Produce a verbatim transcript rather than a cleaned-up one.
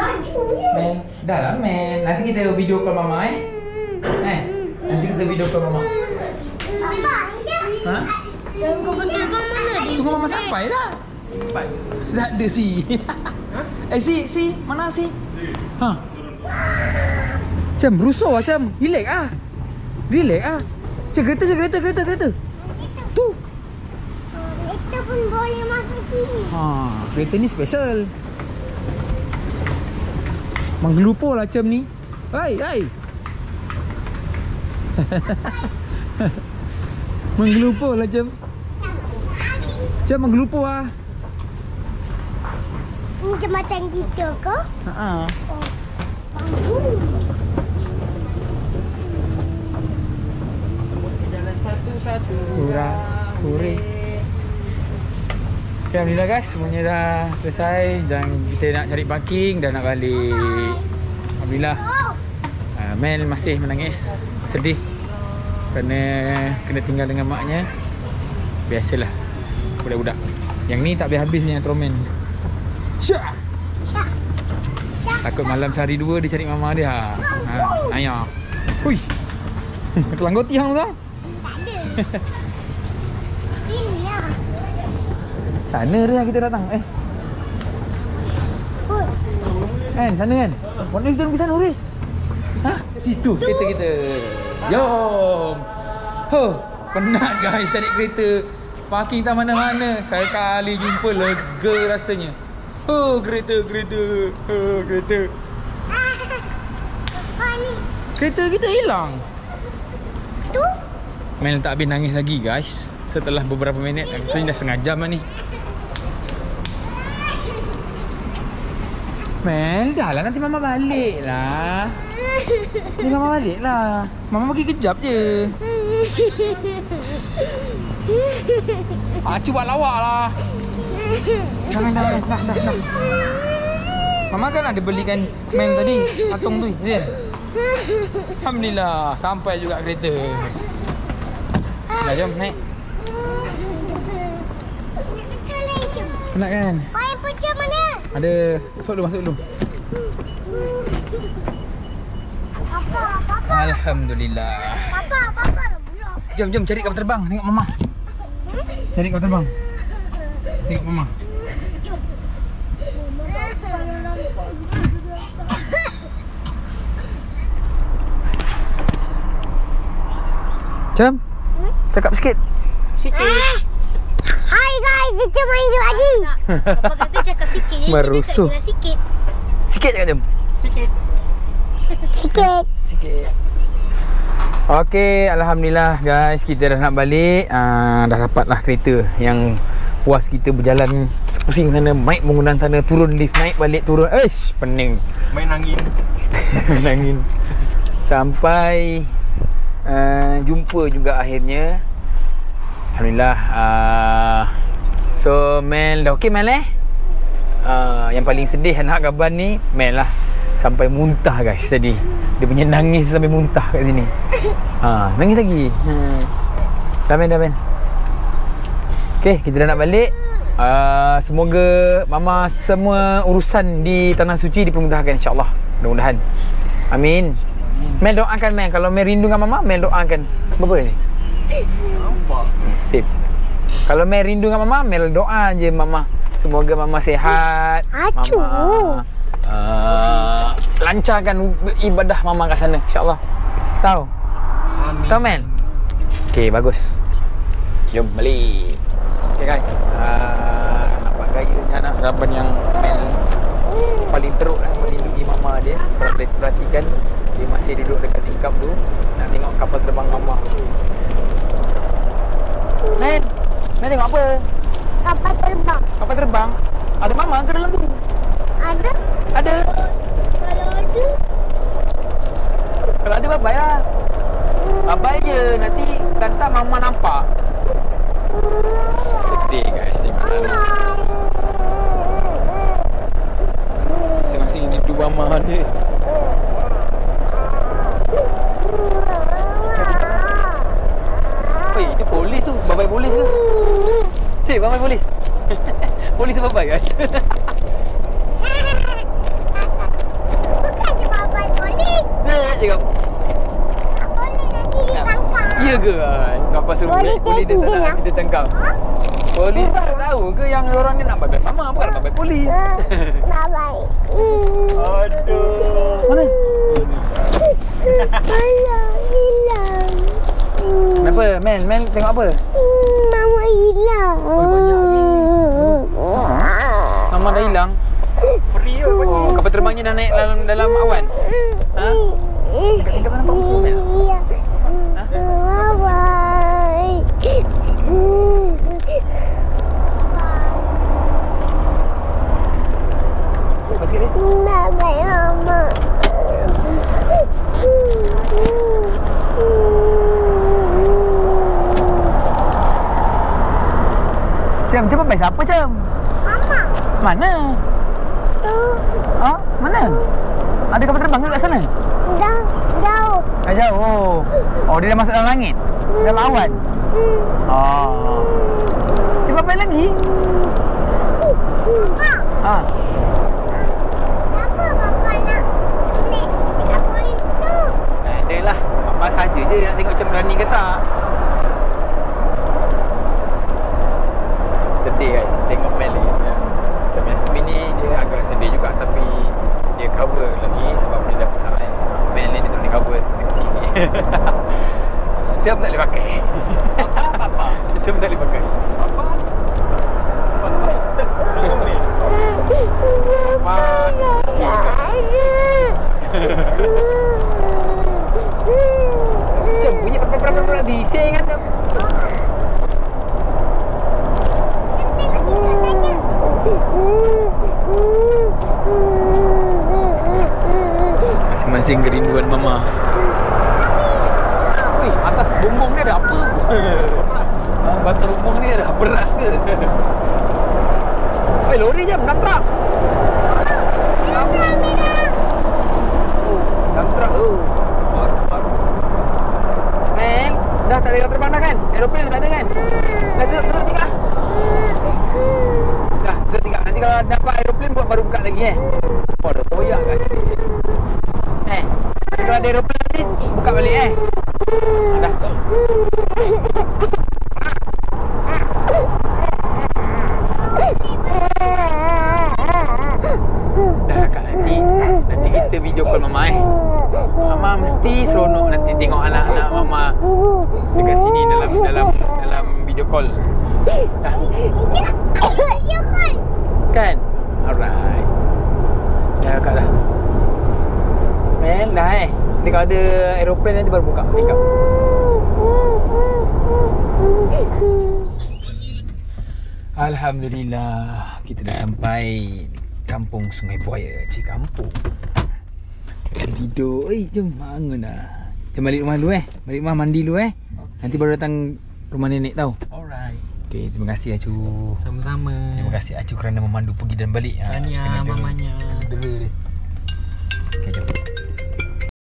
Men, dah lah men. Nanti kita video call mama eh. Eh, nanti kita video call mama. Ha? Yang kapal terbang mana dia? Tunggu mama sampai dah. Sampai. Tak ada si. Ha? Eh si, si, mana si? Si. Ha. Macam rusuh macam. Relax ah. Relax ah. Cek kereta, cek kereta, kereta, kereta. Tu. Kereta pun boleh masuk sini. Ha, kereta ni special. Menggelupur lah macam ni. Hai, hai. Menggelupur lah macam. Macam menggelupur lah. Ni jembatan kita ke? Haa. Oh. Jalan satu-satu. Hurra, hurray. Okay, alhamdulillah guys, semuanya dah selesai dan kita nak cari parking dan nak balik. Alhamdulillah. uh, Mel masih menangis, sedih kerana kena tinggal dengan maknya. Biasalah budak-budak. Yang ni tak habis-habis ni Tromen. Syah. Syah. Syah. Takut malam sehari dua dia cari mama dia. Ha, ayah. Hui. Kelanggo tiang tu. Tak ada. Ini lah. Sana dia kita datang. Eh. Oh. Kan, sana kan? Mana kita pergi sana, Uris? Ha? Situ kereta kita. Jom. Huh, penat guys cari kereta. Parking tak mana-mana. Saya kali jumpa lega rasanya. Oh, kereta, kereta. Oh, kereta. Apa ni? Kereta kita hilang. Tu? Mel tak habis nangis lagi guys. Setelah beberapa minit. Maksudnya dah setengah jam lah ni. Mel, dah lah nanti mama balik lah. Nanti mama balik lah. Mama pergi kejap je. Ah, cuba lawak lah. Jangan, jangan, dah, dah, dah. Mama kan ada belikan Mel tadi. Patung tu, ya? Alhamdulillah, sampai juga kereta. Dah, jom naik. Penat kan? Payah pecah mana? Ada, masuk dulu, masuk dulu. Papa, papa. Alhamdulillah. Papa, papa. Jom, jom cari kapal terbang. Tengok mama. Cari kapal terbang. Tengok mama. Jom. Cakap sikit. Sikit. Hai guys, kita main lagi. Papa kata cakap sikit. Merusuh. Kita sikit. Sikit cakap jom. Sikit. Sikit. Sikit. Okey, alhamdulillah guys, kita dah nak balik. uh, Dah dapatlah kereta yang puas kita berjalan pusing sana, naik bangunan sana, turun lift, naik balik, turun. Eish, pening. Main angin. Main angin. Sampai uh, jumpa juga akhirnya. Alhamdulillah. uh, So Mel dah okey Mel eh uh, Yang paling sedih anak Gaban ni Mel lah. Sampai muntah guys tadi. Dia punya nangis sampai muntah kat sini. ha, Nangis lagi. hmm. Dah Mel, dah Mel. Okey, kita dah nak balik. uh, Semoga mama semua urusan di Tanah Suci dipermudahkan insyaAllah. Mudah-mudahan. Amin. Mel doakan Mel. Kalau Mel rindu dengan mama, Mel doakan. Berapa ni? Nampak. Sip. Kalau Mel rindu dengan mama, Mel doa je mama. Semoga mama sihat. Acu. Mama uh, lancarkan ibadah mama kat sana insya-Allah. Tahu? Amin. Tahu Mel? Okey, bagus. Jom balik. Okey guys. Uh, nampak gaya anak Gaban yang Mel paling teruk lah melindungi mama dia. Kalau boleh perhatikan, dia masih duduk dekat tingkap tu nak tengok kapal terbang mama. Mel, Mel tengok apa? Kapal terbang. Kapal terbang? Ada mama ke dalam tu? Ada? Ada. Kalau ada? Kalau ada bye-bye lah. Bye-bye je. Nanti kata mama nampak. Sedih guys tengok lah ni. Masing-masing rindu mama dia. Weh, itu polis tu. Bye-bye polis tu. Cik, bye-bye polis. Polis tu bye-bye guys. cakap. Boleh nanti ditangkap. Ya ke? Papa suruh Boleh polis dia test tak nak dia. kita tangkap. Polis tak tahu ke yang orang ni nak babat mama bukan nak babat polis. Tak baik. Hmm. Aduh. Mana? Hilang, hilang. Hmm. Kenapa? Mel, Mel tengok apa? Hmm, Mama hilang. Oh, banyak ni. Mama dah hilang. Free ke banyak? Oh, kapal terbangnya dah naik dalam dalam awan. Ha? Tinggal mana nampak muka Mel? Iya. Ha? Bye-bye. Lepas sikit dia. Bye-bye, Mama. Cem, Cem bye siapa Cem? Mama. Mana? Tuh. Ha? Mana? Ada kapal terbang ke kat sana? Dah, jauh. Ah, jauh. Oh, dia dah masuk dalam langit? Dalam awan? Hmm. Oh. Cem apa lagi? Papa. Ha. Kenapa Papa nak beli dekat polis tu? Ada lah. Papa saja je nak tengok Cem berani ke tak. Sedih guys tengok Mel ni. Macam Yasmin ni dia agak sedih juga tapi dia cover lagi sebab dia dah besar kan. Mel ni dia tak boleh cover sebab dia kecil ni. Cem tak boleh pakai. Papa. Cem tak boleh pakai. Papa. Papa. Papa sedih juga. Cem bunyi papa-papa bising kan Cem. Masing-masing kerinduan mama. Wih, atas bumbung ni ada apa? Ah, batang bumbung ni ada beras ke? Eh, lori je, dump truck. Oh, dump truck tu. Men, dah tak ada kapal terbang dah kan? Aeroplane tak ada kan? Dah tutup, tutup tinggal. Dah, tutup tinggal. Nanti kalau dapat aeroplane buat baru buka lagi eh. Oh, dah koyak kat sini. Eh, kalau ada aeroplane nanti buka balik eh. Ha, dah. Dah kak nanti. Nanti kita video call mama eh. Mama mesti seronok nanti tengok anak-anak mama dekat sini dalam dalam dalam video call. Dah. Dia kan. Kan? Alright. Dah kak dah. Men, dah eh. Nanti kalau ada aeroplane nanti baru buka tingkap. Alhamdulillah, kita dah sampai kampung Sungai Buaya, Cikampung. Kita tidur. Eh, jom bangun dah. Jom balik rumah dulu eh. Balik rumah mandi dulu eh. Nanti baru datang rumah nenek tau. Alright. Okay, terima kasih Acu. Sama-sama. Terima kasih Acu kerana memandu pergi dan balik. Tahniah kena dera- mamanya. Kena dera dia. Okay, jom.